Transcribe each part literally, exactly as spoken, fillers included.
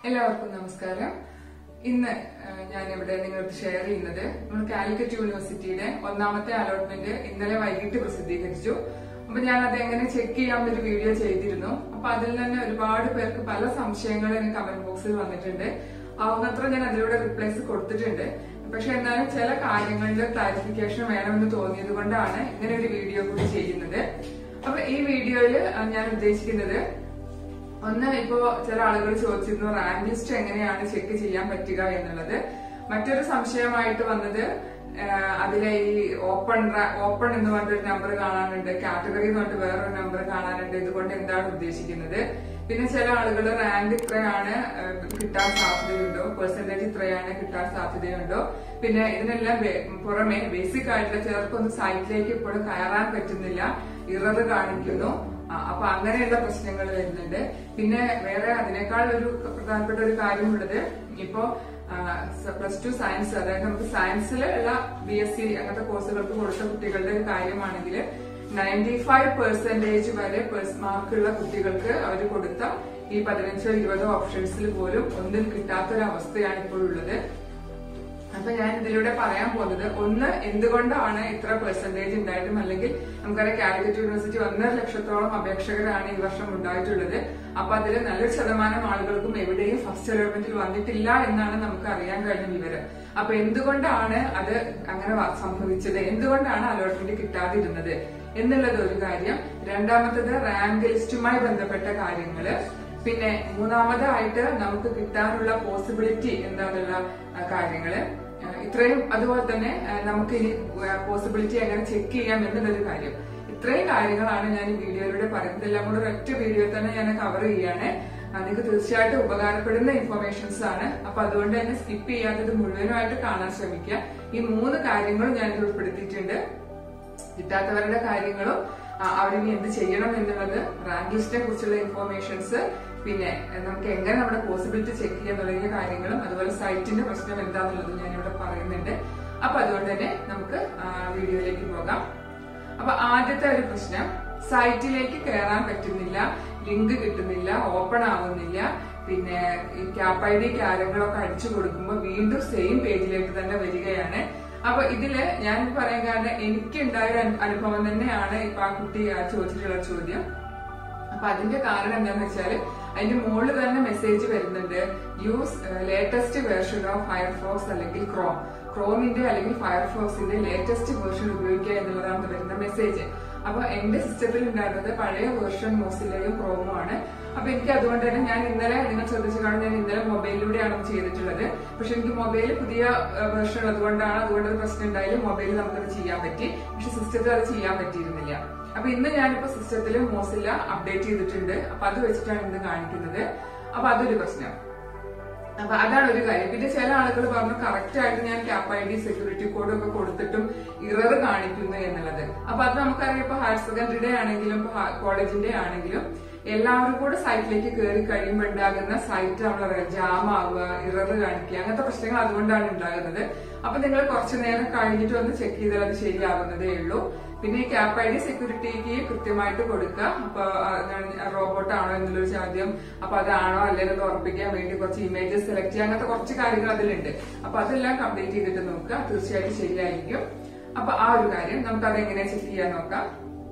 എല്ലാവർക്കും നമസ്കാരം. ഇന്ന് ഞാൻ ഇവിടെ നിങ്ങൾക്ക് ഷെയർ ചെയ്യുന്നത് നമ്മൾ കാലിക്കറ്റ് യൂണിവേഴ്സിറ്റിയുടെ ഒന്നാമത്തെ അലോട്ട്മെന്റ് ഇന്നലെ വൈകിട്ട് പ്രസിദ്ധീകരിച്ചു. അപ്പൊ ഞാൻ അത് എങ്ങനെ ചെക്ക് ചെയ്യാവുന്ന ഒരു വീഡിയോ ചെയ്തിരുന്നു. അപ്പൊ അതിൽ തന്നെ ഒരുപാട് പേർക്ക് പല സംശയങ്ങളും എനിക്ക് കമന്റ് ബോക്സിൽ വന്നിട്ടുണ്ട്. ആവുന്നത്ര ഞാൻ അതിലൂടെ റിപ്ലൈസ് കൊടുത്തിട്ടുണ്ട്. പക്ഷെ എന്നാലും ചില കാര്യങ്ങളിൽ ക്ലാരിഫിക്കേഷൻ വേണമെന്ന് തോന്നിയത് കൊണ്ടാണ് ഇങ്ങനെ ഒരു വീഡിയോ കൂടി ചെയ്യുന്നത്. അപ്പൊ ഈ വീഡിയോയിൽ ഞാൻ ഉദ്ദേശിക്കുന്നത്, ഒന്ന്, ഇപ്പോ ചില ആളുകൾ ചോദിച്ചിരുന്നു റാങ്ക് ലിസ്റ്റ് എങ്ങനെയാണ് ചെക്ക് ചെയ്യാൻ പറ്റുക എന്നുള്ളത്. മറ്റൊരു സംശയമായിട്ട് വന്നത് അതിലെ ഈ ഓപ്പൺ ഓപ്പൺ എന്ന് പറഞ്ഞൊരു നമ്പർ കാണാനുണ്ട്, കാറ്റഗറി എന്ന് പറഞ്ഞിട്ട് വേറൊരു നമ്പർ കാണാനുണ്ട്. ഇതുകൊണ്ട് എന്താണ് ഉദ്ദേശിക്കുന്നത്? പിന്നെ ചില ആളുകൾ റാങ്ക് ഇത്രയാണ് കിട്ടാൻ സാധ്യതയുണ്ടോ, പെർസെന്റേജ് ഇത്രയാണ് കിട്ടാൻ സാധ്യതയുണ്ടോ, പിന്നെ ഇതിനെല്ലാം പുറമെ ബേസിക് ആയിട്ടുള്ള ചിലർക്കൊന്നും സൈറ്റിലേക്ക് ഇപ്പോഴും കയറാൻ പറ്റുന്നില്ല, ഇറർ കാണിക്കുന്നു. അപ്പൊ അങ്ങനെയുള്ള പ്രശ്നങ്ങൾ വരുന്നുണ്ട്. പിന്നെ വേറെ അതിനേക്കാൾ ഒരു പ്രധാനപ്പെട്ട ഒരു കാര്യമുള്ളത്, ഇപ്പോ പ്ലസ് ടു സയൻസ്, അതായത് നമുക്ക് സയൻസിലുള്ള ബി എസ് സി അങ്ങനത്തെ കോഴ്സുകൾക്ക് കൊടുത്ത കുട്ടികളുടെ ഒരു കാര്യമാണെങ്കിൽ നയൻറ്റി ഫൈവ് പെർസെന്റേജ് വരെ മാർക്കുള്ള കുട്ടികൾക്ക് അവർ കൊടുത്ത ഈ പതിനഞ്ചോ ഇരുപതോ ഓപ്ഷൻസിൽ പോലും ഒന്നും കിട്ടാത്തൊരവസ്ഥയാണ് ഇപ്പോഴുള്ളത്. അപ്പൊ ഞാൻ ഇതിലൂടെ പറയാൻ പോകുന്നത്, ഒന്ന്, എന്തുകൊണ്ടാണ് ഇത്ര പെർസെന്റേജ് ഉണ്ടായിട്ടും, അല്ലെങ്കിൽ നമുക്കറിയാം കാലിക്കറ്റ് യൂണിവേഴ്സിറ്റി ഒന്നര ലക്ഷത്തോളം അപേക്ഷകരാണ് ഈ വർഷം ഉണ്ടായിട്ടുള്ളത്. അപ്പൊ അതിൽ നല്ലൊരു ശതമാനം ആളുകൾക്കും എവിടെയും ഫസ്റ്റ് അലോട്ട്മെന്റിൽ വന്നിട്ടില്ല എന്നാണ് നമുക്ക് അറിയാൻ കഴിഞ്ഞ വിവരം. അപ്പൊ എന്തുകൊണ്ടാണ് അത് അങ്ങനെ സംഭവിച്ചത്, എന്തുകൊണ്ടാണ് അലോട്ട്മെന്റ് കിട്ടാതിരുന്നത് എന്നുള്ളത് ഒരു കാര്യം. രണ്ടാമത്തത് റാങ്ക് ലിസ്റ്റുമായി ബന്ധപ്പെട്ട കാര്യങ്ങള്. പിന്നെ മൂന്നാമതായിട്ട് നമുക്ക് കിട്ടാനുള്ള പോസിബിലിറ്റി എന്താന്നുള്ള കാര്യങ്ങള്. ഇത്രയും, അതുപോലെ തന്നെ നമുക്ക് ഇനി പോസിബിലിറ്റി എങ്ങനെ ചെക്ക് ചെയ്യാം എന്നുള്ളൊരു കാര്യം. ഇത്രയും കാര്യങ്ങളാണ് ഞാൻ ഈ വീഡിയോയിലൂടെ പറയുന്നത്. എല്ലാം കൂടെ ഒരൊറ്റ വീഡിയോ തന്നെ ഞാൻ കവർ ചെയ്യാണ്. നിങ്ങൾക്ക് തീർച്ചയായിട്ടും ഉപകാരപ്പെടുന്ന ഇൻഫർമേഷൻസ് ആണ്. അപ്പൊ അതുകൊണ്ട് തന്നെ സ്കിപ്പ് ചെയ്യാത്തത് മുഴുവനുമായിട്ട് കാണാൻ ശ്രമിക്കുക. ഈ മൂന്ന് കാര്യങ്ങളും ഞാൻ ഇതിൽ ഉൾപ്പെടുത്തിയിട്ടുണ്ട്. കിട്ടാത്തവരുടെ കാര്യങ്ങളും അവരിനി എന്ത് ചെയ്യണം എന്നുള്ളത്, റാങ്ക് ലിസ്റ്റിനെ കുറിച്ചുള്ള ഇൻഫർമേഷൻസ്, പിന്നെ നമുക്ക് എങ്ങനെ നമ്മുടെ പോസിബിലിറ്റി ചെക്ക് ചെയ്യാൻ തുടങ്ങിയ കാര്യങ്ങളും, അതുപോലെ സൈറ്റിന്റെ പ്രശ്നം എന്താന്നുള്ളതും ഞാനിവിടെ പറയുന്നുണ്ട്. അപ്പൊ അതുകൊണ്ട് തന്നെ നമുക്ക് വീഡിയോയിലേക്ക് പോകാം. അപ്പൊ ആദ്യത്തെ ഒരു പ്രശ്നം, സൈറ്റിലേക്ക് കയറാൻ പറ്റുന്നില്ല, ലിങ്ക് കിട്ടുന്നില്ല, ഓപ്പൺ ആവുന്നില്ല. പിന്നെ ഈ ക്യാപ് ഐ ഡി കാര്യങ്ങളൊക്കെ അടിച്ചു കൊടുക്കുമ്പോൾ വീണ്ടും സെയിം പേജിലേക്ക് തന്നെ വരികയാണ്. അപ്പൊ ഇതില് ഞാൻ പറയാൻ കാരണം, എനിക്ക് ഉണ്ടായ അനുഭവം തന്നെയാണ് ഇപ്പൊ ആ കുട്ടി ചോദിച്ചിട്ടുള്ള ചോദ്യം. അപ്പൊ അതിന്റെ കാരണം എന്താന്ന് വെച്ചാല്, അതിന്റെ മുകളിൽ തന്നെ മെസ്സേജ് വരുന്നുണ്ട്, use latest version of Firefox അല്ലെങ്കിൽ ക്രോം, ക്രോമിന്റെ അല്ലെങ്കിൽ ഫയർഫോക്സിന്റെ ലേറ്റസ്റ്റ് വേർഷൻ ഉപയോഗിക്കുക എന്നുള്ളതാണ് വരുന്ന മെസ്സേജ്. അപ്പൊ എന്റെ സിസ്റ്റത്തിൽ ഉണ്ടായിരുന്നത് പഴയ വേർഷൻ മോസില്ലയും ക്രോമും ആണ്. അപ്പൊ എനിക്ക് അതുകൊണ്ട് തന്നെ ഞാൻ ഇന്നലെ, നിങ്ങൾ ശ്രദ്ധിച്ചു കാണാൻ, ഞാൻ ഇന്നലെ മൊബൈലിലൂടെയാണ് ചെയ്തിട്ടുള്ളത്. പക്ഷെ എനിക്ക് മൊബൈൽ പുതിയ വേർഷൻ ഉള്ളതുകൊണ്ടാണ്, അതുകൊണ്ട് ഒരു പ്രശ്നം ഉണ്ടായാലും മൊബൈലിൽ നമുക്കത് ചെയ്യാൻ പറ്റി. പക്ഷെ സിസ്റ്റത്തിൽ അത് ചെയ്യാൻ പറ്റിയിരുന്നില്ല. അപ്പൊ ഇന്ന് ഞാനിപ്പോ സിസ്റ്റത്തിൽ മോസില്ല അപ്ഡേറ്റ് ചെയ്തിട്ടുണ്ട്. അപ്പൊ അത് വെച്ചിട്ടാണ് ഇന്ന് കാണിക്കുന്നത്. അപ്പൊ അതൊരു പ്രശ്നം. അപ്പൊ അതാണ് ഒരു കാര്യം. പിന്നെ ചില ആളുകൾ പറഞ്ഞു കറക്റ്റ് ആയിട്ട് ഞാൻ cap I D security code ഒക്കെ കൊടുത്തിട്ടും ഇറർ കാണിക്കുന്നു എന്നുള്ളത്. അപ്പൊ അത് നമുക്കറിയാം, ഇപ്പൊ ഹയർ സെക്കൻഡറിയുടെ ആണെങ്കിലും കോളേജിന്റെ ആണെങ്കിലും എല്ലാവരും കൂടെ സൈറ്റിലേക്ക് കയറി കഴിയുമ്പോൾ ഉണ്ടാകുന്ന സൈറ്റ് നമ്മൾ ജാം ആവുക, ഇറർ കാണിക്കുക, അങ്ങനത്തെ പ്രശ്നങ്ങൾ അതുകൊണ്ടാണ് ഉണ്ടാകുന്നത്. അപ്പൊ നിങ്ങൾ കുറച്ചു നേരം കഴിഞ്ഞിട്ട് ഒന്ന് ചെക്ക് ചെയ്താൽ അത് ശരിയാവുന്നതേ ഉള്ളൂ. പിന്നെ ഈ ക്യാപ് ഐ ഡി സെക്യൂരിറ്റിക്ക് കൃത്യമായിട്ട് കൊടുക്കുക. അപ്പൊ റോബോട്ട് ആണോ എന്നുള്ളൊരു ചോദ്യം, അപ്പൊ അതാണോ അല്ലെങ്കിൽ ഉറപ്പിക്കാൻ വേണ്ടി കുറച്ച് ഇമേജസ് സെലക്ട് ചെയ്യുക, അങ്ങനത്തെ കുറച്ച് കാര്യങ്ങൾ അതിലുണ്ട്. അപ്പൊ അതെല്ലാം കംപ്ലീറ്റ് ചെയ്തിട്ട് നോക്കുക, തീർച്ചയായിട്ടും ശരിയായിരിക്കും. അപ്പൊ ആ ഒരു കാര്യം നമുക്ക് അത് എങ്ങനെ ചെക്ക് ചെയ്യാൻ നോക്കാം.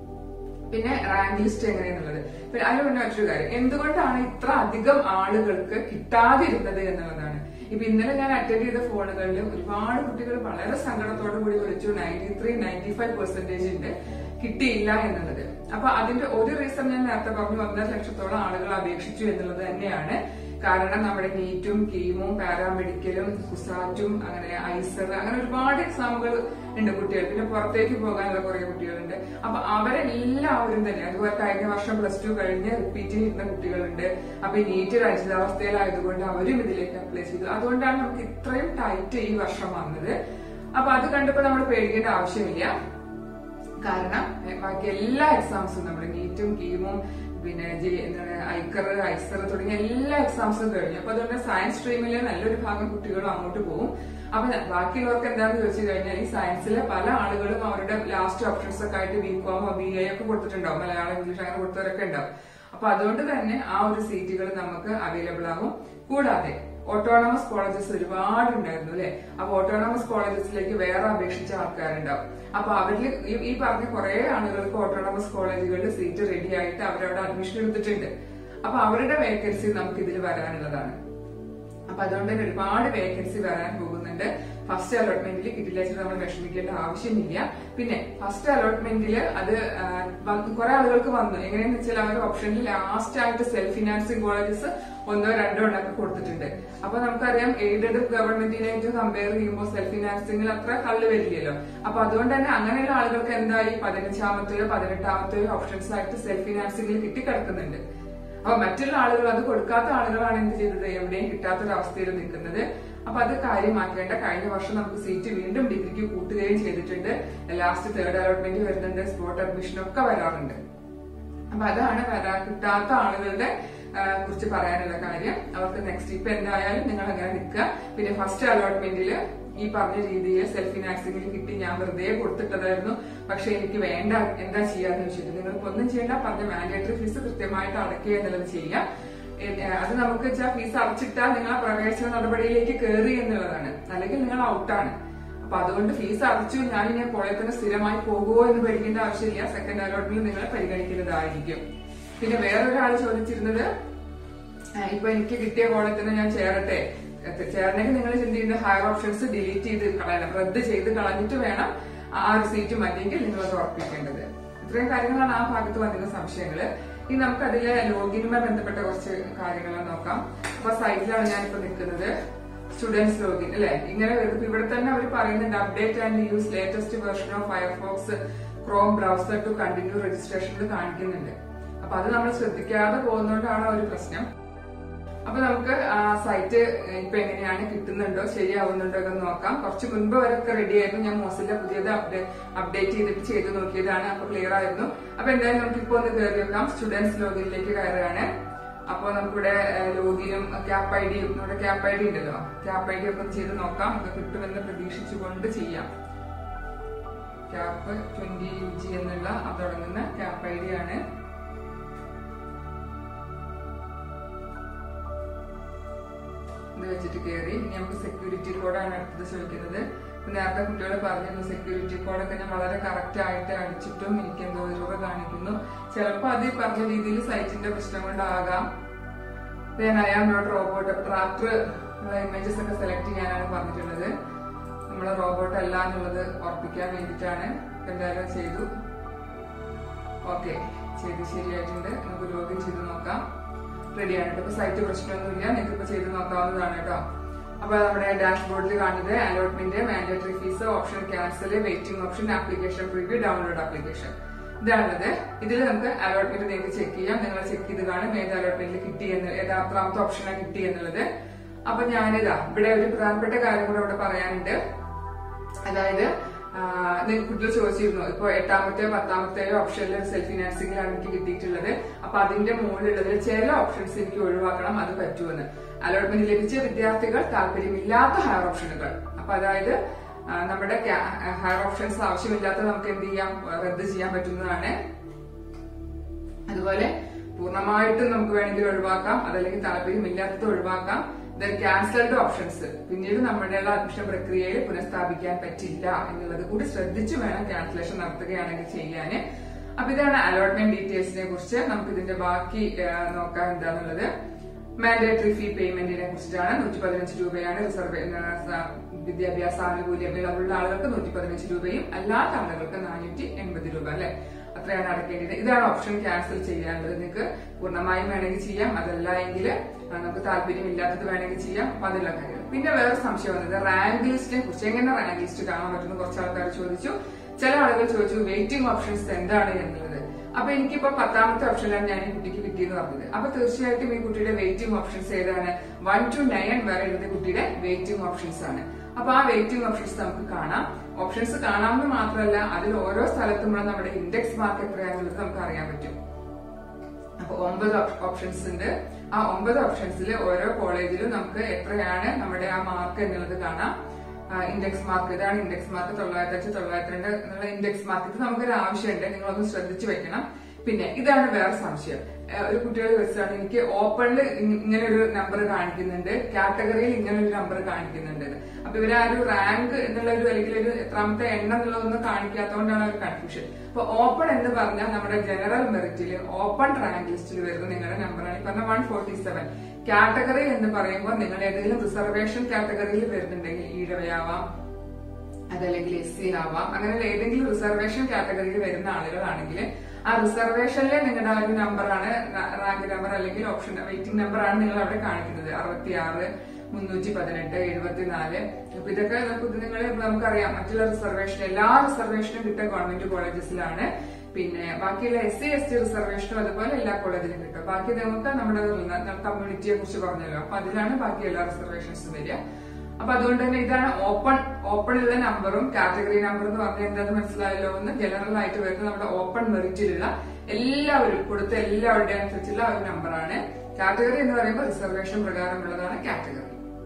പിന്നെ റാങ്ക് ലിസ്റ്റ് എങ്ങനെയാന്നുള്ളത്. പിന്നെ അതിന് മുന്നേ മറ്റൊരു കാര്യം, എന്തുകൊണ്ടാണ് ഇത്ര അധികം ആളുകൾക്ക് കിട്ടാതിരുന്നത് എന്നുള്ളതാണ്. ഇപ്പൊ ഇന്നലെ ഞാൻ അറ്റൻഡ് ചെയ്ത ഫോണുകളിൽ ഒരുപാട് കുട്ടികൾ വളരെ സങ്കടത്തോടു കൂടി വിളിച്ചു, ninety three ninety five percentage ഉണ്ട്, കിട്ടിയില്ല എന്നുള്ളത്. അപ്പൊ അതിന്റെ ഒരു റീസൺ ഞാൻ നേരത്തെ പറഞ്ഞു, ഒന്നര ലക്ഷത്തോളം ആളുകൾ അപേക്ഷിച്ചു എന്നുള്ളത് തന്നെയാണ്. കാരണം നമ്മുടെ നീറ്റും കീമും പാരാമെഡിക്കലും കുസാറ്റും അങ്ങനെ ഐസർ അങ്ങനെ ഒരുപാട് എക്സാമുകൾ ഉണ്ട് കുട്ടികൾ. പിന്നെ പുറത്തേക്ക് പോകാനുള്ള കുറെ കുട്ടികളുണ്ട്. അപ്പൊ അവരെല്ലാവരും തന്നെ, അതുപോലെ കഴിഞ്ഞ വർഷം പ്ലസ് ടു കഴിഞ്ഞ് റിപ്പീറ്റ് ചെയ്യുന്ന കുട്ടികളുണ്ട്. അപ്പൊ ഈ നീറ്റ് ഒരു അനിശ്ചിതാവസ്ഥയിലായതുകൊണ്ട് അവരും ഇതിലേക്ക് അപ്ലൈ ചെയ്തു. അതുകൊണ്ടാണ് നമുക്ക് ഇത്രയും ടൈറ്റ് ഈ വർഷം വന്നത്. അപ്പൊ അത് കണ്ടപ്പോ നമ്മൾ പേടിക്കേണ്ട ആവശ്യമില്ല. കാരണം ബാക്കി എല്ലാ എക്സാംസും, നമ്മുടെ നീറ്റും കീമും പിന്നെ എന്താണ് ഐക്കർ ഐസർ തുടങ്ങിയ എല്ലാ എക്സാംസും കഴിഞ്ഞു. അപ്പൊ അതുകൊണ്ട് സയൻസ് സ്ട്രീമിലെ നല്ലൊരു ഭാഗം കുട്ടികളും അങ്ങോട്ട് പോകും. അപ്പൊ ബാക്കിയുള്ളവർക്ക് എന്താണെന്ന് ചോദിച്ചു കഴിഞ്ഞാൽ, ഈ സയൻസിലെ പല ആളുകളും അവരുടെ ലാസ്റ്റ് ഓപ്ഷൻസ് ഒക്കെ ആയിട്ട് ബി കോമോ ബി എ ഒക്കെ കൊടുത്തിട്ടുണ്ടാവും, മലയാളം ഇംഗ്ലീഷ് അങ്ങനെ കൊടുത്തവരൊക്കെ ഉണ്ടാവും. അപ്പൊ അതുകൊണ്ട് തന്നെ ആ ഒരു സീറ്റുകൾ നമുക്ക് അവൈലബിൾ ആകും. കൂടാതെ ഓട്ടോണമസ് കോളേജസ് ഒരുപാട് ഉണ്ടായിരുന്നു അല്ലെ. അപ്പൊ ഓട്ടോണമസ് കോളേജസിലേക്ക് വേറെ അപേക്ഷിച്ച ആൾക്കാരുണ്ടാവും. അപ്പൊ അവരിൽ ഈ പറഞ്ഞ കുറെ ആളുകൾക്ക് ഓട്ടോണമസ് കോളേജുകളിൽ സീറ്റ് റെഡി ആയിട്ട് അവരവിടെ അഡ്മിഷൻ എടുത്തിട്ടുണ്ട്. അപ്പൊ അവരുടെ വേക്കൻസി നമുക്ക് ഇതിൽ വരാനുള്ളതാണ്. അപ്പൊ അതുകൊണ്ട് തന്നെ ഒരുപാട് വേക്കൻസി വരാൻ പോകുന്നുണ്ട്. ഫസ്റ്റ് അലോട്ട്മെന്റിൽ കിട്ടില്ല വെച്ചിട്ട് നമ്മൾ വിഷമിക്കേണ്ട ആവശ്യമില്ല. പിന്നെ ഫസ്റ്റ് അലോട്ട്മെന്റിൽ അത് കുറെ ആളുകൾക്ക് വന്നു. എങ്ങനെയാന്ന് വെച്ചാൽ അവർ ഓപ്ഷനിൽ ലാസ്റ്റ് ആയിട്ട് സെൽഫ് ഫിനാൻസിങ് കോളേജസ് ഒന്നോ രണ്ടോ ഉണ്ടാക്കി കൊടുത്തിട്ടുണ്ട്. അപ്പൊ നമുക്കറിയാം എയ്ഡഡ് ഗവൺമെന്റിനായിട്ട് കമ്പയർ ചെയ്യുമ്പോൾ സെൽഫ് ഫിനാൻസിംഗിൽ അത്ര കള്ള് വരില്ലല്ലോ. അപ്പൊ അതുകൊണ്ട് തന്നെ അങ്ങനെയുള്ള ആളുകൾക്ക് എന്തായി പതിനഞ്ചാമത്തെയോ പതിനെട്ടാമത്തെയോ ഓപ്ഷൻസ് ആയിട്ട് സെൽഫ് ഫിനാൻസിംഗിൽ കിട്ടിക്കിടക്കുന്നുണ്ട്. അപ്പൊ മറ്റുള്ള ആളുകൾ അത് കൊടുക്കാത്ത ആളുകളാണ് എന്ത് ചെയ്തത്, എവിടെയും കിട്ടാത്തൊരവസ്ഥയിൽ നിൽക്കുന്നത്. അപ്പൊ അത് കാര്യമാക്കേണ്ട. കഴിഞ്ഞ വർഷം നമുക്ക് സീറ്റ് വീണ്ടും ഡിഗ്രിക്ക് കൂട്ടുകയും ചെയ്തിട്ടുണ്ട്. ലാസ്റ്റ് തേർഡ് അലോട്ട്മെന്റ് വരുന്നുണ്ട്, സ്പോട്ട് അഡ്മിഷൻ ഒക്കെ വരാറുണ്ട്. അപ്പൊ അതാണ് വരാ കിട്ടാത്ത ആളുകളുടെ കുറിച്ച് പറയാനുള്ള കാര്യം. അവർക്ക് നെക്സ്റ്റ് ഇപ്പൊ എന്തായാലും നിങ്ങൾ അങ്ങനെ നിൽക്കുക. പിന്നെ ഫസ്റ്റ് അലോട്ട്മെന്റില് ഈ പറഞ്ഞ രീതിയിൽ സെൽഫ് ഫിനാൻസിംഗിൽ കിട്ടി, ഞാൻ വെറുതെ കൊടുത്തിട്ടതായിരുന്നു. പക്ഷെ എനിക്ക് വേണ്ട, എന്താ ചെയ്യാന്ന് വെച്ചിട്ട് നിങ്ങൾക്ക് ഒന്നും ചെയ്യേണ്ട. പറഞ്ഞ മാൻഡേറ്ററി ഫീസ് കൃത്യമായിട്ട് അടയ്ക്കുക എന്നുള്ളത് ചെയ്യാം. അത് നമുക്ക് വെച്ചാൽ ഫീസ് അടച്ചിട്ടാൽ നിങ്ങൾ പ്രവേശന നടപടിയിലേക്ക് കയറി എന്നുള്ളതാണ്, അല്ലെങ്കിൽ നിങ്ങൾ ഔട്ടാണ്. അപ്പൊ അതുകൊണ്ട് ഫീസ് അടച്ചു ഞാൻ ഇനി കോളേജിൽ തന്നെ സ്ഥിരമായി പോകുമോ എന്ന് പഠിക്കേണ്ട ആവശ്യമില്ല. സെക്കൻഡ് അലോട്ട്മെന്റ് നിങ്ങൾ പരിഗണിക്കുന്നതായിരിക്കും. പിന്നെ വേറൊരാൾ ചോദിച്ചിരുന്നത്, ഇപ്പൊ എനിക്ക് കിട്ടിയ കോളേജിൽ തന്നെ ഞാൻ ചേരട്ടെ, ചേരണമെങ്കിൽ നിങ്ങൾ ചിന്തിക്കുന്ന ഹയർ ഓപ്ഷൻസ് ഡിലീറ്റ് ചെയ്ത് കളയണം, റദ്ദ് ചെയ്ത് കളഞ്ഞിട്ട് വേണം ആ ഒരു സീറ്റ് മതിയെങ്കിൽ നിങ്ങൾ അത് ഉറപ്പിക്കേണ്ടത്. ഇത്രയും കാര്യങ്ങളാണ് ആ ഭാഗത്ത് വന്നിരുന്ന സംശയങ്ങള്. ഇനി നമുക്ക് അതിലെ ലോഗിനുമായി ബന്ധപ്പെട്ട കുറച്ച് കാര്യങ്ങൾ നോക്കാം. അപ്പൊ സൈറ്റിലാണ് ഞാനിപ്പോ നിൽക്കുന്നത്, സ്റ്റുഡൻസ് ലോഗിൻ അല്ലെ. ഇങ്ങനെ വരുന്നത് ഇവിടെ തന്നെ അവർ പറയുന്നുണ്ട്, update and use latest version of Firefox Chrome browser to continue registration കാണിക്കുന്നുണ്ട്. അപ്പൊ അത് നമ്മൾ ശ്രദ്ധിക്കാതെ പോകുന്നതുകൊണ്ടാണ് ഒരു പ്രശ്നം. അപ്പൊ നമുക്ക് ആ സൈറ്റ് ഇപ്പൊ എങ്ങനെയാണ്, കിട്ടുന്നുണ്ടോ ശരിയാവുന്നുണ്ടോ എന്ന് നോക്കാം. കുറച്ച് മുൻപ് വരെയൊക്കെ റെഡി ആയിരുന്നു. ഞാൻ മോസില്ല പുതിയത് അപ്ഡേറ്റ് ചെയ്തിട്ട് ചെയ്ത് നോക്കിയതാണ്. അപ്പൊ ക്ലിയർ ആയിരുന്നു. അപ്പൊ എന്തായാലും നമുക്ക് ഇപ്പൊ ഒന്ന് കയറി വെക്കാം. സ്റ്റുഡൻസ് ലോഗിനിലേക്ക് കയറുകയാണ്. അപ്പൊ നമുക്കിവിടെ ലോഗിനും ക്യാപ് ഐ ഡിയും, നമ്മുടെ ക്യാപ് ഐ ഡി ഉണ്ടല്ലോ, ക്യാപ് ഐ ഡി ഒക്കെ ചെയ്ത് നോക്കാം. നമുക്ക് കിട്ടുമെന്ന് പ്രതീക്ഷിച്ചുകൊണ്ട് ചെയ്യാം. ക്യാപ് ട്വന്റി യു ജി എന്നുള്ള അത് തുടങ്ങുന്ന ക്യാപ് ഐ ഡി ആണ്. ഇത് വെച്ചിട്ട് കയറി. ഇനി നമുക്ക് സെക്യൂരിറ്റി കോഡാണ് അടുത്തത് ചോദിക്കുന്നത്. നേരത്തെ കുട്ടികൾ പറഞ്ഞിരുന്നു സെക്യൂരിറ്റി കോഡൊക്കെ ഞാൻ വളരെ കറക്റ്റ് ആയിട്ട് അടിച്ചിട്ടും എനിക്ക് എന്തോ രൂപ കാണിക്കുന്നു. ചിലപ്പോൾ അത് പറഞ്ഞ രീതിയിൽ സൈറ്റിന്റെ പ്രശ്നം കൊണ്ടാകാം. ഞാൻ I am not robot tractor images ഒക്കെ സെലക്ട് ചെയ്യാനാണ് പറഞ്ഞിട്ടുള്ളത്. നമ്മള് റോബോട്ട് അല്ല എന്നുള്ളത് ഉറപ്പിക്കാൻ വേണ്ടിയിട്ടാണ്. എന്തായാലും ചെയ്തു. ഓക്കെ, ചെയ്ത് ശരിയായിട്ടുണ്ട്. നമുക്ക് ലോഗിൻ ചെയ്ത് നോക്കാം. റെഡിയാണ്. ഇപ്പൊ സൈറ്റ് പ്രശ്നമൊന്നുമില്ല, നിങ്ങൾക്ക് ഇപ്പൊ ചെയ്ത് നോക്കാവുന്നതാണ് കേട്ടോ. അപ്പൊ നമ്മുടെ ഡാഷ്ബോർഡിൽ കാണുന്നത് allotment, mandatory fees, option cancel, waiting option, application preview, download application, ഇതാണുള്ളത്. ഇതിൽ നമുക്ക് അലോട്ട്മെന്റ് നിങ്ങൾക്ക് ചെക്ക് ചെയ്യാം. നിങ്ങൾ ചെക്ക് ചെയ്ത് കാണും ഏത് അലോട്ട്മെന്റിൽ കിട്ടി എന്ന്, ഏതാമത്തെ ഓപ്ഷനാണ് കിട്ടി എന്നുള്ളത്. അപ്പൊ ഞാനിതാ ഇവിടെ ഒരു പ്രധാനപ്പെട്ട കാര്യം കൂടെ ഇവിടെ പറയാനുണ്ട്. അതായത് നിങ്ങൾ കുട്ടികൾ ചോദിച്ചിരുന്നു, ഇപ്പൊ എട്ടാമത്തെയോ പത്താമത്തെയോ ഓപ്ഷനിൽ സെൽഫ് ഫിനാൻസിംഗിലാണ് എനിക്ക് കിട്ടിയിട്ടുള്ളത്. അപ്പൊ അതിന്റെ മുകളിലുള്ളതിൽ ചില ഓപ്ഷൻസ് എനിക്ക് ഒഴിവാക്കണം, അത് പറ്റുമെന്ന്. അലോട്ട്മെന്റ് ലഭിച്ച വിദ്യാർത്ഥികൾ താല്പര്യമില്ലാത്ത ഹയർ ഓപ്ഷനുകൾ, അപ്പൊ അതായത് നമ്മുടെ ഹയർ ഓപ്ഷൻസ് ആവശ്യമില്ലാത്ത നമുക്ക് എന്ത് ചെയ്യാം, റദ്ദ് ചെയ്യാൻ പറ്റുന്നതാണ്. അതുപോലെ പൂർണ്ണമായിട്ടും നമുക്ക് വേണമെങ്കിൽ ഒഴിവാക്കാം, അതല്ലെങ്കിൽ താല്പര്യമില്ലാത്തത് ഒഴിവാക്കാം. ക്യാൻസൽഡ് ഓപ്ഷൻസ് പിന്നീട് നമ്മുടെ അഡ്മിഷൻ പ്രക്രിയയിൽ പുനഃസ്ഥാപിക്കാൻ പറ്റില്ല എന്നുള്ളത് കൂടി ശ്രദ്ധിച്ചു വേണം ക്യാൻസലേഷൻ നടത്തുകയാണെങ്കിൽ ചെയ്യാന്. അപ്പൊ ഇതാണ് അലോട്ട്മെന്റ് ഡീറ്റെയിൽസിനെ കുറിച്ച്. നമുക്ക് ഇതിന്റെ ബാക്കി നോക്കാം എന്താന്നുള്ളത്. മാൻഡേറ്ററി ഫീ പേയ്മെന്റിനെ കുറിച്ചിട്ടാണ്. നൂറ്റി പതിനഞ്ച് രൂപയാണ് റിസർവ് വിദ്യാഭ്യാസ ആനുകൂല്യങ്ങളുള്ള ആളുകൾക്ക് നൂറ്റി പതിനഞ്ച് രൂപയും അല്ലാത്ത ആളുകൾക്ക് നാനൂറ്റി എൺപത് രൂപ അല്ലെ, അത്രയാണ് അടക്കേണ്ടത്. ഇതാണ് ഓപ്ഷൻ ക്യാൻസൽ ചെയ്യാനുള്ളത്. നിങ്ങൾക്ക് പൂർണ്ണമായും വേണമെങ്കിൽ ചെയ്യാം, അതല്ല എങ്കിൽ നമുക്ക് താല്പര്യമില്ലാത്തത് വേണമെങ്കിൽ ചെയ്യാം. അപ്പൊ അതിലുള്ള കാര്യങ്ങൾ. പിന്നെ വേറെ സംശയം വന്നത് റാങ്ക് ലിസ്റ്റിനെ കുറിച്ച്. എങ്ങനെ റാങ്ക് ലിസ്റ്റ് കാണാൻ പറ്റുന്നു കുറച്ച് ആൾക്കാർ ചോദിച്ചു. ചില ആളുകൾ ചോദിച്ചു വെയിറ്റിംഗ് ഓപ്ഷൻസ് എന്താണ് എന്നുള്ളത്. അപ്പൊ എനിക്കിപ്പോ പത്താമത്തെ ഓപ്ഷനിലാണ് ഞാൻ ഈ കുട്ടിക്ക് കിട്ടിയെന്ന് പറഞ്ഞത്. അപ്പൊ തീർച്ചയായിട്ടും ഈ കുട്ടിയുടെ വെയിറ്റിംഗ് ഓപ്ഷൻസ് ഏതാണ്, വൺ ടു നയൻ വരെ ഉള്ളത് കുട്ടിയുടെ വെയിറ്റിംഗ് ഓപ്ഷൻസ് ആണ്. അപ്പൊ ആ വെയിറ്റിംഗ് ഓപ്ഷൻസ് നമുക്ക് കാണാം. ഓപ്ഷൻസ് കാണാമെന്ന് മാത്രമല്ല അതിൽ ഓരോ സ്ഥലത്തുമുള്ള നമ്മുടെ ഇൻഡെക്സ് മാർക്ക് എത്രയാണെന്നുള്ളത് നമുക്ക് അറിയാൻ പറ്റും. അപ്പൊ ഒമ്പത് ഓപ്ഷൻസ് ഉണ്ട്. ആ ഒമ്പത് ഓപ്ഷൻസിൽ ഓരോ കോളേജിലും നമുക്ക് എത്രയാണ് നമ്മുടെ ആ മാർക്ക് എന്നുള്ളത് കാണാം. ഇൻഡെക്സ് മാർക്ക്, ഇതാണ് ഇൻഡെക്സ് മാർക്ക് തൊള്ളായിരത്തി അഞ്ച് തൊള്ളായിരത്തി രണ്ട് എന്നുള്ള ഇൻഡെക്സ് മാർക്ക്. ഇത് നമുക്കൊരു ആവശ്യമുണ്ട്, നിങ്ങളൊന്ന് ശ്രദ്ധിച്ചു വെക്കണം. പിന്നെ ഇതാണ് വേറെ സംശയം, ഒരു കുട്ടികൾ ചോദിച്ചതാണ് എനിക്ക് ഓപ്പണിൽ ഇങ്ങനെ ഒരു നമ്പർ കാണിക്കുന്നുണ്ട്, കാറ്റഗറിയിൽ ഇങ്ങനെ ഒരു നമ്പർ കാണിക്കുന്നുണ്ട്. അപ്പൊ ഇവര് ആ ഒരു റാങ്ക് എന്നുള്ള ഒരു അല്ലെങ്കിൽ ഒരു എത്രാമത്തെ എണ്ണം എന്നുള്ളതൊന്നും കാണിക്കാത്തതുകൊണ്ടാണ് ഒരു കൺഫ്യൂഷൻ. അപ്പൊ ഓപ്പൺ എന്ന് പറഞ്ഞാൽ നമ്മുടെ ജനറൽ മെറിറ്റിൽ ഓപ്പൺ റാങ്ക് ലിസ്റ്റിൽ വരുന്ന നിങ്ങളുടെ നമ്പറാണ് ഈ പറഞ്ഞ വൺ ഫോർട്ടി സെവൻ. കാറ്റഗറി എന്ന് പറയുമ്പോൾ നിങ്ങൾ ഏതെങ്കിലും റിസർവേഷൻ കാറ്റഗറിയിൽ വരുന്നുണ്ടെങ്കിൽ ഈഴവയാവാം, അതല്ലെങ്കിൽ എസ് സി ആവാം, അങ്ങനെ ഏതെങ്കിലും റിസർവേഷൻ കാറ്റഗറിയിൽ വരുന്ന ആളുകളാണെങ്കിൽ ആ റിസർവേഷനിലെ നിങ്ങളുടെ ആ ഒരു നമ്പറാണ് റാങ്ക് നമ്പർ അല്ലെങ്കിൽ ഓപ്ഷൻ വെയിറ്റിംഗ് നമ്പറാണ് നിങ്ങൾ അവിടെ കാണിക്കുന്നത്. അറുപത്തിയാറ്, മുന്നൂറ്റി പതിനെട്ട്, എഴുപത്തിനാല്. അപ്പൊ ഇതൊക്കെ നിങ്ങൾ നമുക്കറിയാം മറ്റുള്ള റിസർവേഷൻ എല്ലാ റിസർവേഷനും കിട്ടുക ഗവൺമെന്റ് കോളേജസിലാണ്. പിന്നെ ബാക്കിയുള്ള എസ് സി എസ് ടി റിസർവേഷനും അതുപോലെ എല്ലാ കോളേജിലും കിട്ടും. ബാക്കി നമുക്ക് നമ്മുടെ കമ്മ്യൂണിറ്റിയെ കുറിച്ച് പറഞ്ഞല്ലോ, അപ്പൊ അതിലാണ് ബാക്കി എല്ലാ റിസർവേഷൻസും വരിക. അപ്പൊ അതുകൊണ്ട് തന്നെ ഇതാണ് ഓപ്പൺ ഓപ്പണിലുള്ള നമ്പറും കാറ്റഗറി നമ്പർ എന്ന് പറഞ്ഞാൽ എന്താണെന്ന് മനസ്സിലായല്ലോ. ഒന്ന് ജനറൽ ആയിട്ട് വരുന്ന നമ്മുടെ ഓപ്പൺ മെറിറ്റിലുള്ള എല്ലാവരും കൊടുത്ത എല്ലാവരുടെയും അനുസരിച്ചുള്ള ഒരു നമ്പറാണ്. കാറ്റഗറി എന്ന് പറയുമ്പോൾ റിസർവേഷൻ പ്രകാരമുള്ളതാണ് കാറ്റഗറി.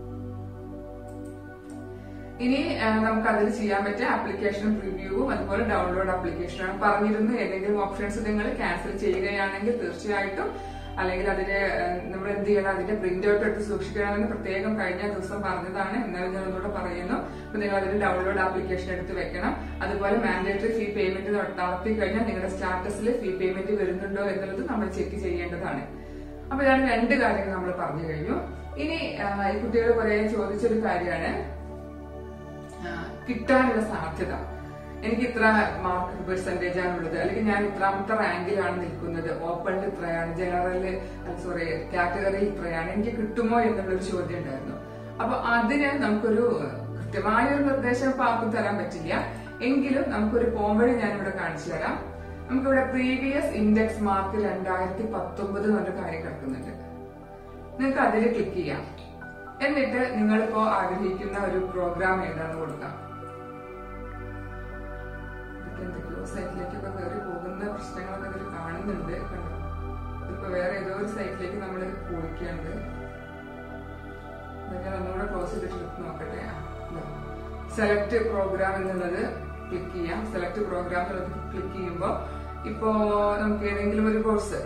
ഇനി നമുക്ക് അതിൽ ചെയ്യാൻ പറ്റിയ ആപ്ലിക്കേഷൻ പ്രിവ്യൂവും അതുപോലെ ഡൗൺലോഡ് ആപ്ലിക്കേഷനാണ് പറഞ്ഞിരുന്നു. ഏതെങ്കിലും ഓപ്ഷൻസ് നിങ്ങൾ ക്യാൻസൽ ചെയ്യുകയാണെങ്കിൽ തീർച്ചയായിട്ടും അല്ലെങ്കിൽ അതിന് നമ്മൾ എന്ത് ചെയ്യണം, അതിന്റെ പ്രിന്റ് ഔട്ട് എടുത്ത് സൂക്ഷിക്കണമെന്ന് പ്രത്യേകം കഴിഞ്ഞ ദിവസം പറഞ്ഞതാണ്. എന്നാലും ഞാൻ ഒന്നുകൂടെ പറയുന്നു. അപ്പൊ നിങ്ങൾ അതിന്റെ ഡൗൺലോഡ് ആപ്ലിക്കേഷൻ എടുത്ത് വെക്കണം. അതുപോലെ മാൻഡേറ്ററി ഫീ പേയ്മെന്റ് നടത്തി കഴിഞ്ഞാൽ നിങ്ങളുടെ സ്റ്റാറ്റസിൽ ഫീ പേയ്മെന്റ് വരുന്നുണ്ടോ എന്നുള്ളത് നമ്മൾ ചെക്ക് ചെയ്യേണ്ടതാണ്. അപ്പൊ ഇതാണ് രണ്ട് കാര്യങ്ങൾ നമ്മൾ പറഞ്ഞു കഴിഞ്ഞു. ഇനി ഈ കുട്ടികൾ കുറെ ചോദിച്ചൊരു കാര്യമാണ് കിട്ടാനുള്ള സാധ്യത. എനിക്ക് ഇത്ര മാർക്ക് പെർസെന്റേജ് ആണുള്ളത്, അല്ലെങ്കിൽ ഞാൻ ഇത്രാമത്തെ റാങ്കിലാണ് നിൽക്കുന്നത്, ഓപ്പണിൽ ഇത്രയാണ്, ജനറല് സോറി കാറ്റഗറിയിൽ ഇത്രയാണ്, എനിക്ക് കിട്ടുമോ എന്നുള്ളൊരു ചോദ്യം ഉണ്ടായിരുന്നു. അപ്പൊ അതിന് നമുക്കൊരു കൃത്യമായ ഒരു നിർദ്ദേശം ഇപ്പൊ ആർക്കും തരാൻ പറ്റില്ല. എങ്കിലും നമുക്കൊരു പോംവഴി ഞാൻ ഇവിടെ കാണിച്ചു തരാം. നമുക്കിവിടെ പ്രീവിയസ് ഇൻഡെക്സ് മാർക്ക് രണ്ടായിരത്തി പത്തൊമ്പത് എന്നൊരു കാര്യം കിടക്കുന്നുണ്ട്. നിങ്ങൾക്ക് അതിൽ ക്ലിക്ക് ചെയ്യാം. എന്നിട്ട് നിങ്ങളിപ്പോ ആഗ്രഹിക്കുന്ന ഒരു പ്രോഗ്രാം ഏതാണെന്ന് കൊടുക്കാം. എന്തൊക്കെയോ സൈറ്റിലേക്കൊക്കെ കയറി പോകുന്ന പ്രശ്നങ്ങളൊക്കെ ഇതിൽ കാണുന്നുണ്ട്. കണ്ടോ, ഇതിപ്പോ വേറെ ഏതോ ഒരു സൈറ്റിലേക്ക് നമ്മൾ പോയിക്കാണ്ട്. ഞാൻ ഒന്നുകൂടെ ക്ലോസ് ചെയ്തിട്ട് നോക്കട്ടെ. സെലക്ട് പ്രോഗ്രാം എന്നുള്ളത് ക്ലിക്ക് ചെയ്യാം. സെലക്ട് പ്രോഗ്രാം എന്നുള്ളത് ക്ലിക്ക് ചെയ്യുമ്പോൾ ഇപ്പോ നമുക്ക് ഏതെങ്കിലും ഒരു course,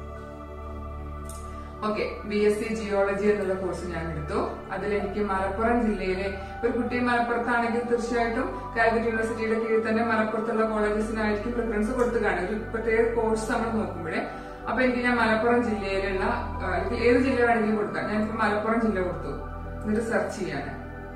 okay, B S C geology എന്നുള്ള കോഴ്സ് ഞാൻ എടുത്തു. അതിലെനിക്ക് മലപ്പുറം ജില്ലയിലെ ഒരു കുട്ടി മലപ്പുറത്താണെങ്കിൽ തീർച്ചയായിട്ടും കാലിക്കറ്റ് യൂണിവേഴ്സിറ്റിയുടെ കീഴിൽ തന്നെ മലപ്പുറത്തുള്ള കോളേജസിനായിരിക്കും പ്രിഫറൻസ് കൊടുത്തു കാണും. ഒരു പ്രത്യേക കോഴ്സ് നമ്മൾ നോക്കുമ്പോഴേ. അപ്പൊ എനിക്ക് ഞാൻ മലപ്പുറം ജില്ലയിലുള്ള അല്ലെങ്കിൽ ഏത് ജില്ല വേണമെങ്കിലും കൊടുക്കാം. ഞാനിപ്പോ മലപ്പുറം ജില്ല കൊടുത്തു. എന്നിട്ട് സെർച്ച് ചെയ്യാണ്.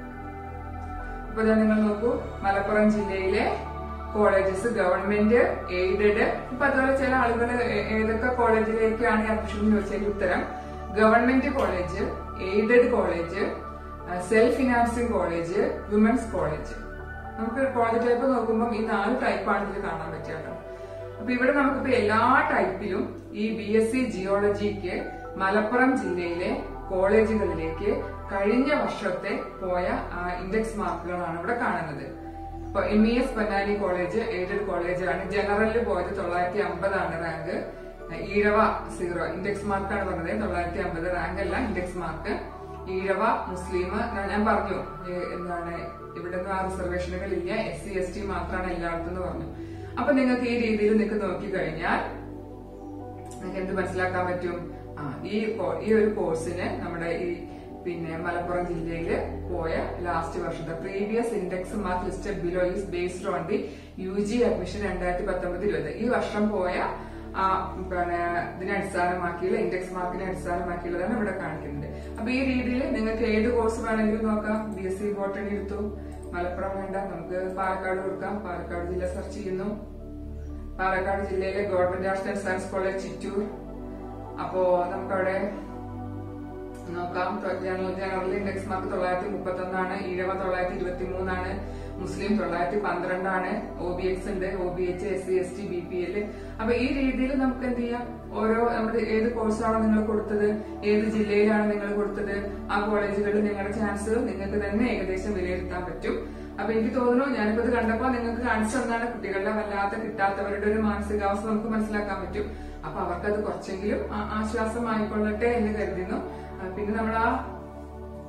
അപ്പൊ ഞാൻ നിങ്ങൾ നോക്കൂ, മലപ്പുറം ജില്ലയിലെ കോളേജസ് ഗവൺമെന്റ്, എയ്ഡഡ്. ഇപ്പൊ അതുപോലെ ചില ആളുകൾ ഏതൊക്കെ കോളേജിലേക്കാണ് അഡ്മിഷൻ ചോദിച്ചതിന്റെ ഉത്തരം government college, aided college, self financing college, women's college. നമുക്ക് കോളേജ് ടൈപ്പ് നോക്കുമ്പോൾ ഈ നാല് ടൈപ്പാണ് ഇതിൽ കാണാൻ പറ്റുക. അപ്പൊ ഇവിടെ നമുക്കിപ്പോ എല്ലാ ടൈപ്പിലും ഈ ബി എസ് സി ജിയോളജിക്ക് മലപ്പുറം ജില്ലയിലെ കോളേജുകളിലേക്ക് കഴിഞ്ഞ വർഷത്തെ പോയ ഇൻഡെക്സ് മാർക്കുകളാണ് ഇവിടെ കാണുന്നത്. ഇപ്പൊ M E S Ponnani college aided കോളേജാണ്. ജനറലിൽ പോയത് തൊള്ളായിരത്തി അമ്പതാണ് റാങ്ക്. ഈഴവ സീറോ ഇൻഡെക്സ് മാർക്കാണ് പറഞ്ഞത്, തൊള്ളായിരത്തി അമ്പത് റാങ്ക് അല്ല ഇൻഡെക്സ് മാർക്ക്. ഈഴവ മുസ്ലിം ഞാൻ പറഞ്ഞു എന്താണ് ഇവിടെ ഒന്നും ആ റിസർവേഷനുകൾ ഇല്ല, എസ് സി എസ് ടി മാത്രമാണ് എല്ലായിടത്തും എന്ന് പറഞ്ഞു. അപ്പൊ നിങ്ങൾക്ക് ഈ രീതിയിൽ നിങ്ങൾക്ക് നോക്കിക്കഴിഞ്ഞാൽ നിങ്ങൾക്ക് എന്ത് മനസ്സിലാക്കാൻ പറ്റും? ആ ഈ ഈ ഒരു കോഴ്സിന് നമ്മുടെ ഈ പിന്നെ മലപ്പുറം ജില്ലയിൽ പോയ ലാസ്റ്റ് വർഷത്തെ previous index mark listed below is based on the U G admission രണ്ടായിരത്തി പത്തൊമ്പത് ഇരുപത് ഈ വർഷം പോയ ആ പിന്നെ ഇതിനെ അടിസ്ഥാനമാക്കിയുള്ള ഇൻഡെക്സ് മാർക്കിനെ അടിസ്ഥാനമാക്കിയുള്ളതാണ് ഇവിടെ കാണിക്കുന്നത്. അപ്പൊ ഈ രീതിയിൽ നിങ്ങൾക്ക് ഏത് കോഴ്സ് വേണമെങ്കിലും നോക്കാം. ബി എസ് സി ബോട്ടണി എടുത്തു, മലപ്പുറം വേണ്ട, നമുക്ക് പാലക്കാട് കൊടുക്കാം. പാലക്കാട് ജില്ല സെർച്ച് ചെയ്യുന്നു. പാലക്കാട് ജില്ലയിലെ government arts and science college Chittur. അപ്പോ നമുക്കവിടെ നോക്കാം. ജനറൽ ജനറൽ ഇൻഡെക്സ് മാർക്ക് തൊള്ളായിരത്തി മുപ്പത്തി ഒന്നാണ്. ഈഴവ തൊള്ളായിരത്തി ഇരുപത്തി മൂന്നാണ്. മുസ്ലിം തൊള്ളായിരത്തി പന്ത്രണ്ടാണ്. ഒ ബി എക്സ് ഉണ്ട്, O B H, S C S T, B P L. അപ്പൊ ഈ രീതിയിൽ നമുക്ക് എന്ത് ചെയ്യാം, ഓരോ നമ്മുടെ ഏത് കോഴ്സാണോ നിങ്ങൾ കൊടുത്തത്, ഏത് ജില്ലയിലാണ് നിങ്ങൾ കൊടുത്തത്, ആ കോളേജുകളിൽ നിങ്ങളുടെ ചാൻസ് നിങ്ങൾക്ക് തന്നെ ഏകദേശം വിലയിരുത്താൻ പറ്റും. അപ്പൊ എനിക്ക് തോന്നുന്നു ഞാനിപ്പോ ഇത് കണ്ടപ്പോ നിങ്ങൾക്ക് കാണിച്ചു തന്നാണ് കുട്ടികളുടെ വല്ലാത്ത കിട്ടാത്തവരുടെ ഒരു മാനസികാവസ്ഥ നമുക്ക് മനസ്സിലാക്കാൻ പറ്റും. അപ്പൊ അവർക്കത് കുറച്ചെങ്കിലും ആശ്വാസമായിക്കൊള്ളട്ടെ എന്ന് കരുതുന്നു. പിന്നെ നമ്മൾ ആ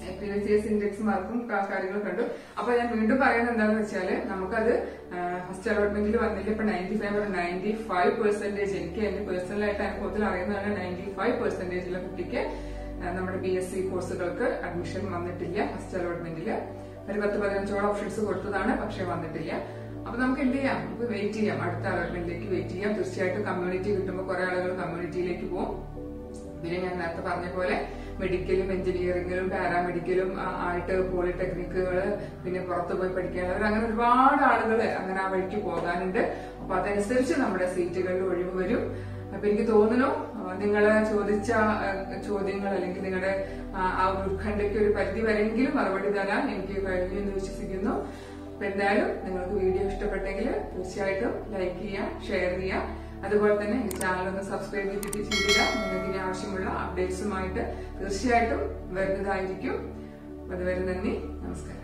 P S C S index മാർക്കും കാര്യങ്ങളും കണ്ടു. അപ്പൊ ഞാൻ വീണ്ടും പറയുന്നത് എന്താണെന്ന് വെച്ചാല് നമുക്കത് ഫസ്റ്റ് അലോട്ട്മെന്റിൽ വന്നില്ല. ഇപ്പൊ ninety five ninety five percentage എനിക്ക് എന്റെ പേഴ്സണലായിട്ട് അനുഭവത്തിൽ അറിയുന്നതാണ്. നയൻറ്റി ഫൈവ് പെർസെന്റേജിലെ കുട്ടിക്ക് നമ്മുടെ ബി എസ് സി കോഴ്സുകൾക്ക് അഡ്മിഷൻ വന്നിട്ടില്ല. ഫസ്റ്റ് അലോട്ട്മെന്റില് ഒരു പത്ത് പതിനഞ്ചോളം ഓപ്ഷൻസ് കൊടുത്തതാണ്, പക്ഷെ വന്നിട്ടില്ല. അപ്പൊ നമുക്ക് എന്ത് ചെയ്യാം, നമുക്ക് വെയിറ്റ് ചെയ്യാം, അടുത്ത അലോട്ട്മെന്റിലേക്ക് വെയിറ്റ് ചെയ്യാം. തീർച്ചയായിട്ടും കമ്മ്യൂണിറ്റി കിട്ടുമ്പോൾ കുറെ ആളുകൾ കമ്മ്യൂണിറ്റിയിലേക്ക് പോകും. പിന്നെ ഞാൻ നേരത്തെ പറഞ്ഞ പോലെ മെഡിക്കലും എഞ്ചിനീയറിംഗിലും പാരാമെഡിക്കലും ആയിട്ട് പോളിടെക്നിക്കുകള് പിന്നെ പുറത്തു പോയി പഠിക്കാനുള്ളവർ അങ്ങനെ ഒരുപാട് ആളുകൾ അങ്ങനെ ആ വഴിക്ക് പോകാനുണ്ട്. അപ്പൊ അതനുസരിച്ച് നമ്മുടെ സീറ്റുകളിൽ ഒഴിവ് വരും. അപ്പൊ എനിക്ക് തോന്നുന്നു നിങ്ങൾ ചോദിച്ച ചോദ്യങ്ങൾ അല്ലെങ്കിൽ നിങ്ങളുടെ ആ ഒരു ഉത്കണ്ഠയ്ക്ക് ഒരു പരിധി വരെങ്കിലും മറുപടി തരാൻ എനിക്ക് കഴിഞ്ഞു എന്ന് വിശ്വസിക്കുന്നു. അപ്പൊ എന്തായാലും നിങ്ങൾക്ക് വീഡിയോ ഇഷ്ടപ്പെട്ടെങ്കിൽ തീർച്ചയായിട്ടും ലൈക്ക് ചെയ്യുക, ഷെയർ ചെയ്യുക. അതുപോലെ തന്നെ എന്റെ ചാനൽ ഒന്ന് സബ്സ്ക്രൈബ് ചെയ്തിട്ട് ചെയ്യുക. നിങ്ങൾക്ക് ഇനി ആവശ്യമുള്ള അപ്ഡേറ്റ്സുമായിട്ട് തീർച്ചയായിട്ടും വരുന്നതായിരിക്കും. അതുവരെ നന്ദി, നമസ്കാരം.